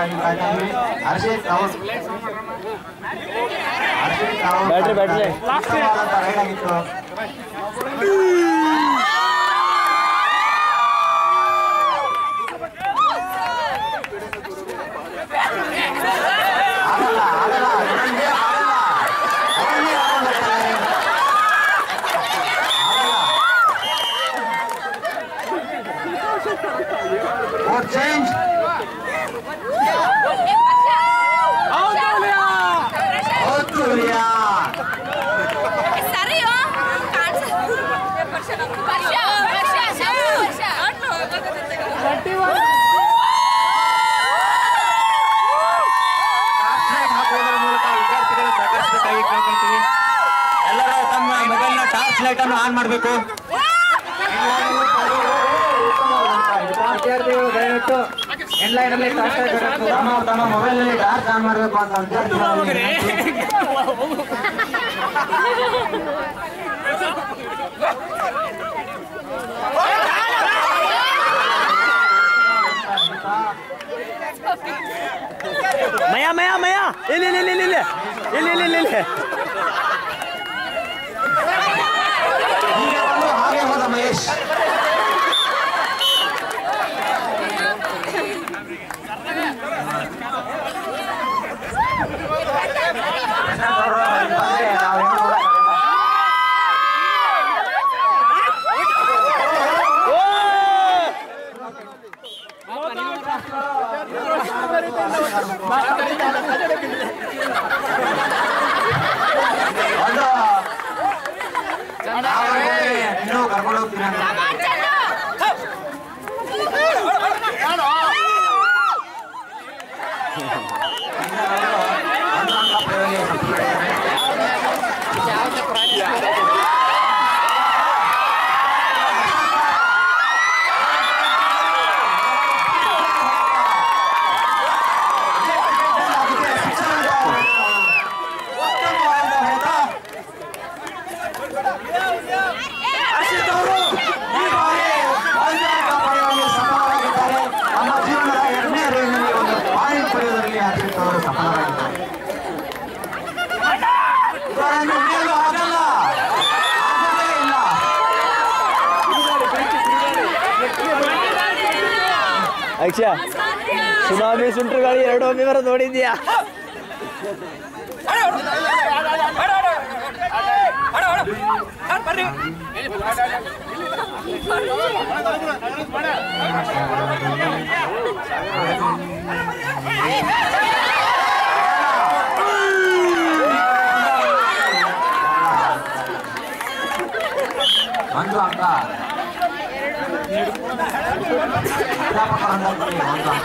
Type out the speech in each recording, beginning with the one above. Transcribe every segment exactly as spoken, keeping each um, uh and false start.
ಮಾಡ್ಬೇಕಾಗಿ ಕಾಯ್ತಾ ಇದ್ವಿ. ಹರ್ಷಿತ್ ಅವರು ಹರ್ಷಿತ್ ಅವರು ಬ್ಯಾಟ್ರಿ ಬ್ಯಾಟ್ರಿ ಉತ್ತಮವಾದಂಥ ರೈಡ್ ಆಗಿತ್ತು. Change. ಎಲ್ಲರೂ ತಮ್ಮ ಮೊಬೈಲ್ ನ ಟಾರ್ಚ್ ಲೈಟ್ ಅನ್ನು ಆನ್ ಮಾಡಬೇಕು. ವಿದ್ಯಾರ್ಥಿಗಳು ದಯವಿಟ್ಟು ಹೆಡ್ಲೈನ್ ಅಲ್ಲಿ ತಮ್ಮ ಮೊಬೈಲ್ ನಲ್ಲಿ ಟಾರ್ಚ್ ಆನ್ ಮಾಡಬೇಕು ಅಂತ ಮಯ ಮಯ ಮಯ ಇಲ್ಲಿ ಇಲ್ಲಿ ಇಲ್ಲಿ ಇಲ್ಲಿ ಇಲ್ಲಿ ಇಲ್ಲಿ ಇಲ್ಲಿ ಹಾಗೆ ಹೋದ ಮಹೇಶ್. ಇನ್ನೂ ಕರ್ಕೊಂಡು ಹೋಗ್ತೀನಿ. ಅಕ್ಷಯ ಸುನಾಮಿ ಸುಂಟ್ರ ಗಾಳಿ ಎರಡು ಒಮ್ಮೆ ಬರೋದು ನೋಡಿದ್ಯಾ? ಒಂದು ಅಂಕ ಒಂದು ಅಂಕ.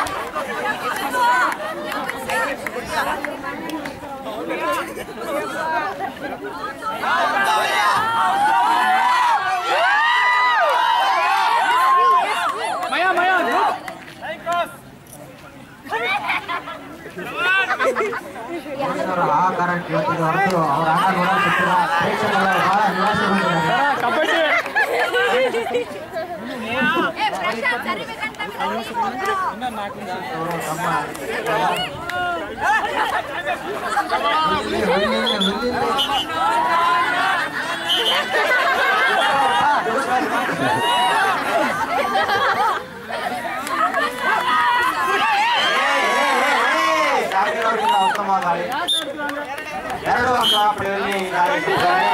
ಆಕಾರ ಕೇಳ್ತಿದ್ರು ಹೊರತು ಅವ್ರ ಆಟ ನೋಡೋಕ್ಕಿಲ್ಲ. ಪ್ರೇಕ್ಷಕರು ಬಹಳ ನಿರಾಸೆಗೊಂಡಿದ್ದಾರೆ. ಉತ್ತಮ ದಾಳಿ ಎರಡು ಅಂಕ ಪಡೆಯಲ್ಲಿ